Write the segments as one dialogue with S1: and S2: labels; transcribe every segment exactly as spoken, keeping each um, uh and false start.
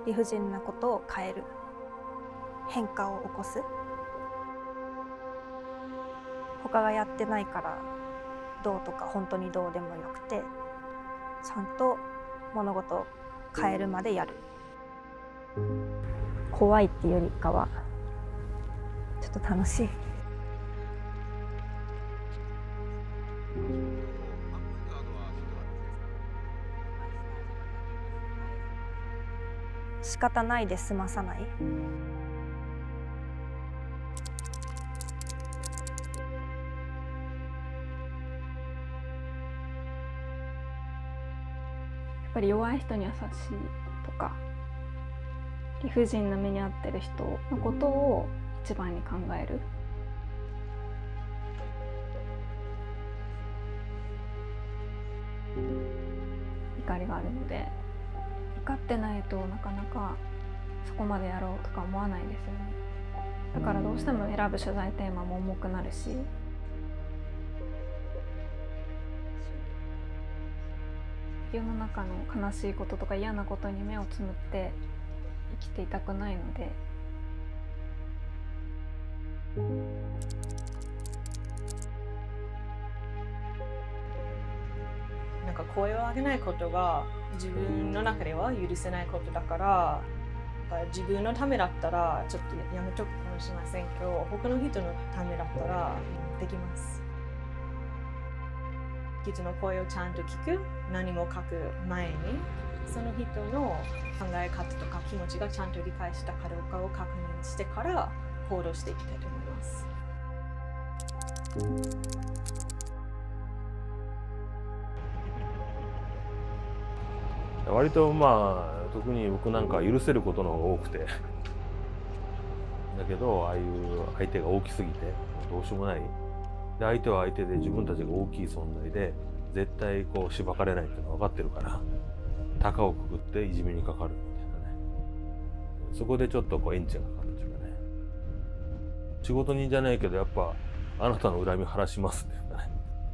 S1: 理不尽なことを変える、変化を起こす。他がやってないからどうとか本当にどうでもよくて、ちゃんと物事を変えるまでやる。怖いっていうよりかはちょっと楽しい。仕方ないで済まさない。
S2: やっぱり弱い人に優しいとか、理不尽な目に遭ってる人のことを一番に考える。怒りがあるので、怒ってないとなかなかそこまでやろうとか思わないですよね。だからどうしても選ぶ取材テーマも重くなるし、世の中の悲しいこととか嫌なことに目をつむって生きていたくないので。
S3: なんか声を上げないことが自分の中では許せないことだから、自分のためだったらちょっとやめとくかもしれませんけど、他の人のためだったらできます。人の声をちゃんと聞く、何も書く前にその人の考え方とか気持ちがちゃんと理解したかどうかを確認してから行動していきたいと思います。
S4: 割とまあ特に僕なんか許せることの方が多くてだけど、ああいう相手が大きすぎてどうしようもないで、相手は相手で自分たちが大きい存在で絶対こうしばかれないっていうのは分かってるから、高をくぐっていじめにかかるみたいなね、そこでちょっとこうエンチがかかるっていうかね、仕事人じゃないけどやっぱあなたの恨み晴らしますっていうかね。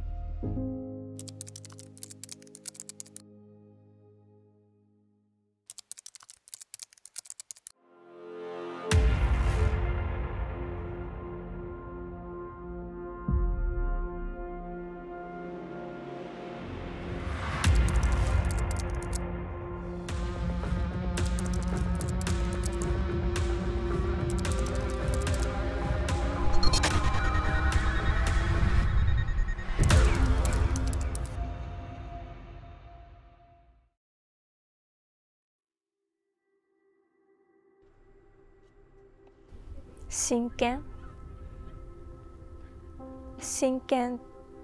S1: 真剣真剣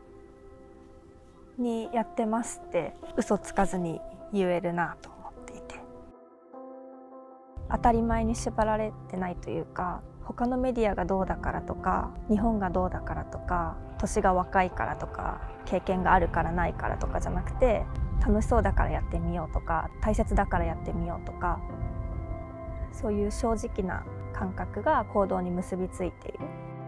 S1: にやってますって嘘つかずに言えるなと思っていて、当たり前に縛られてないというか、他のメディアがどうだからとか、日本がどうだからとか、年が若いからとか、経験があるからないからとかじゃなくて、楽しそうだからやってみようとか、大切だからやってみようとか、そういう正直な感覚が行動に結びついている。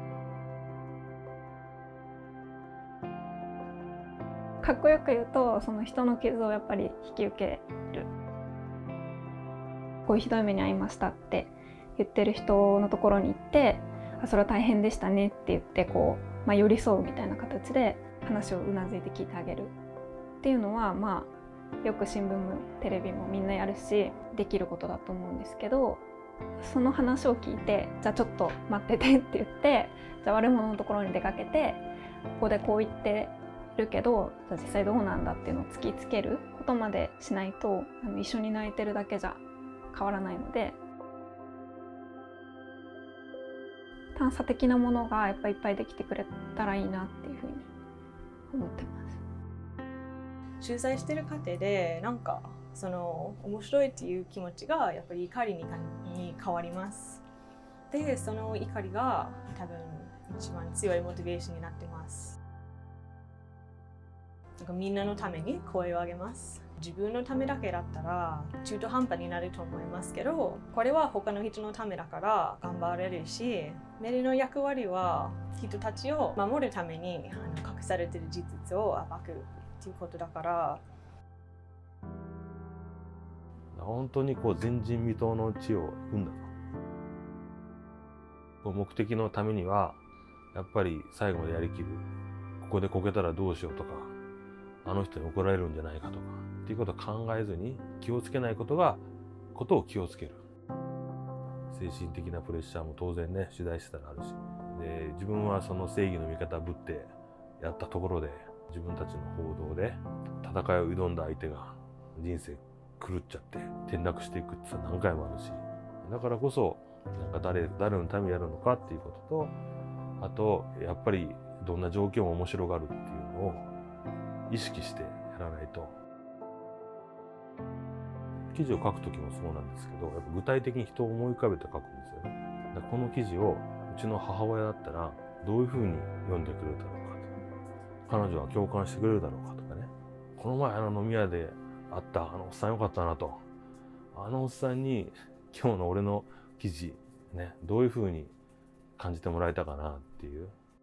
S2: かっこよく言うと、その人の傷をやっぱり引き受ける。こういうひどい目に遭いましたって言ってる人のところに行って、あ、それは大変でしたねって言ってこう、まあ、寄り添うみたいな形で話をうなずいて聞いてあげるっていうのは、まあよく新聞もテレビもみんなやるし、できることだと思うんですけど、その話を聞いて、じゃあちょっと待っててって言って、じゃあ悪者のところに出かけて、ここでこう言ってるけど、じゃあ実際どうなんだっていうのを突きつけることまでしないと、あの一緒に泣いてるだけじゃ変わらないので、探査的なものがやっぱりいっぱいできてくれたらいいなっていうふうに思ってます。
S3: 取材してる過程でなんかその面白いっていう気持ちがやっぱり怒りにに変わります。で、その怒りが多分一番強いモチベーションになってます。なんかみんなのために声を上げます。自分のためだけだったら中途半端になると思いますけど、これは他の人のためだから頑張れるし、メディアの役割は人たちを守るためにあの隠されている事実を暴くっていうことだから。
S4: 本当にこう前人未到の地を行くんだと。目的のためにはやっぱり最後までやりきる。ここでこけたらどうしようとか、あの人に怒られるんじゃないかとかっていうことを考えずに気をつけないことがことを気をつける。精神的なプレッシャーも当然ね、取材してたらあるし、で自分はその正義の味方ぶってやったところで、自分たちの報道で戦いを挑んだ相手が人生狂っちゃって転落していくって何回もあるし、だからこそなんか誰誰のためにやるのかっていうことと、あとやっぱりどんな状況も面白がるっていうのを意識してやらないと。記事を書くときもそうなんですけど、やっぱ具体的に人を思い浮かべて書くんですよね。だからこの記事をうちの母親だったらどういうふうに読んでくれるだろうかと、彼女は共感してくれるだろうかとかね、この前あの飲み屋で会ったあのおっさんよかったなと、あのおっさんに今日の俺の記事ね、どういうふうに感じてもらえたかなっていう。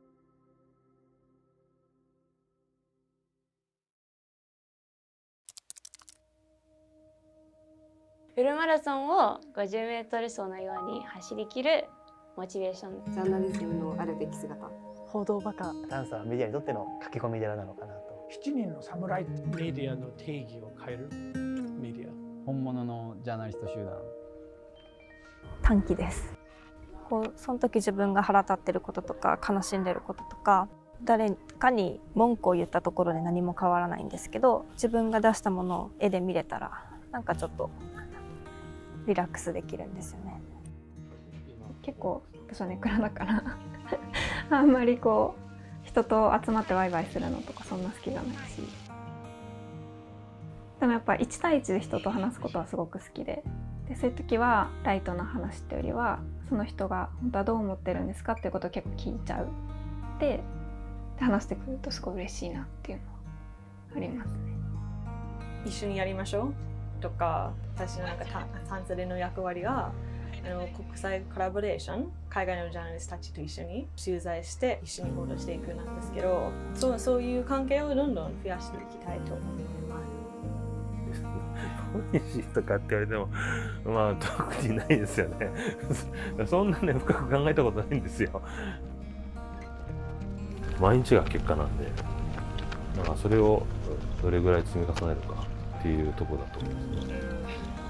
S5: フルマラソンをごじゅうメートル走のように走り切るモチベーション。
S6: ジャーナリズムのあるべき姿。
S7: 報道バカ。
S8: ダンサーはメディアにとっての書き込み寺なのかなと。
S9: しちにんの侍メディアの定義を変えるメディア。
S7: 本物のジャーナリスト集団。
S1: 短期です。こうその時自分が腹立ってることとか悲しんでることとか、誰かに文句を言ったところで何も変わらないんですけど、自分が出したものを絵で見れたらなんかちょっとリラックスできるんですよね。
S2: 結構私はネクラだからあんまりこう人と集まってワイワイするのとかそんな好きじゃないし、でもやっぱいち対いちで人と話すことはすごく好きで、でそういう時はライトな話ってよりはその人が本当はどう思ってるんですかっていうことを結構聞いちゃう。で話してくるとすごい嬉しいなっていうのはありますね。
S3: 一緒にやりましょうとか、私のなんかタンスでの役割はあの国際コラボレーション、海外のジャーナリストたちと一緒に取材して一緒に報道していくなんですけど、そう、そういう関係をどんどん増やしていきたいと思います。
S4: 美味しいとかって言われてもまあ特にないですよねそんなね深く考えたことないんですよ。毎日が結果なんで、まあそれをどれぐらい積み重ねるかっていうところだと思いますね。